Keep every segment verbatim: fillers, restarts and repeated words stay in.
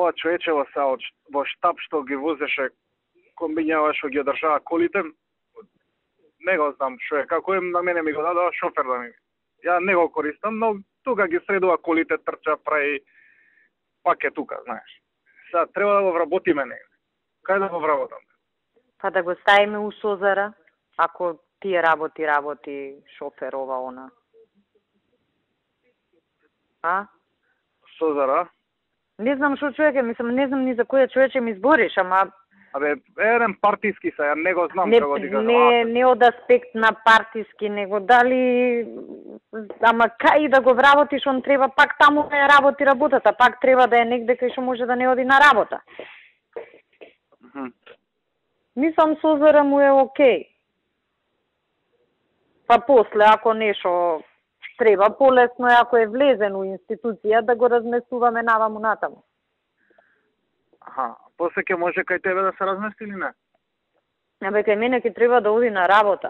ова човечево са од во штаб што ги возеше комбињава што ги одржава колите. Не го знам што е, како е, на мене ми го дадоа шофер да ми. Ја не го користам, но тука ги средува колите, трча, прави пак е тука, знаеш. Сега треба да го вработиме негде. Кај да го вработам? Па да го ставиме у Созара, ако тие работи, работи шофер ова, она. А? Созара? Не знам што човек е, мислам, не знам ни за која човече ми збориш, ама... Абе, еден партиски са, ја не го знам не, како ти кажам. Не, не од аспект на партиски, него дали... Ама кај да го вработиш, он треба пак таму да ја работи работата, пак треба да е негде кај што може да не оди на работа. Mm -hmm. Мислам, Созара му е окей. Па после, ако нешо треба, полесно е ако е влезен у институција да го разместуваме наваму натаму. Аха, после ќе може кај тебе да се размести или не? Абе, кај мене ќе треба да оди на работа.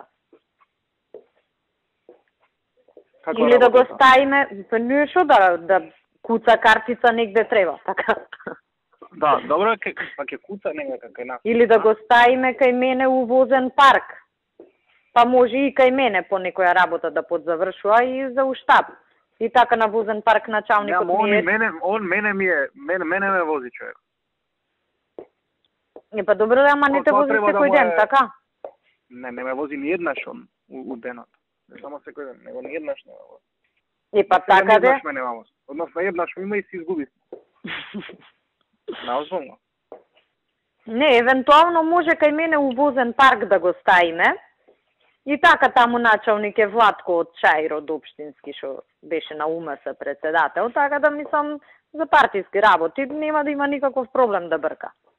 Како или работата? Да го ставиме, па не шо да, да куца картица негде треба, така. Да, добро е, па ќе куца негде кај нас. Или да го ставиме кај мене у возен парк. Па може и кај мене по некоја работа да подзавршува и за уштаб. И така на возен парк началникот ми ми е... е... Мене, он мене ми е, мене, мене ме вози човек. Е, па добро да, ама не те вози секој да ден, е... така? Не, не ме вози ни еднаш он у, у денот. Не само секој ден, него ни еднаш не ме вози. Е, па така де? Еднаш ме нема вози. Односно еднаш ми има и си изгуби. Наозволно. Не, евентуално може кај мене у возен парк да го ставиме. И така таму началник е Владко од Чаир, од Општински, што беше на УМС председател, така да мислам за партиски работи нема да има никаков проблем да брка.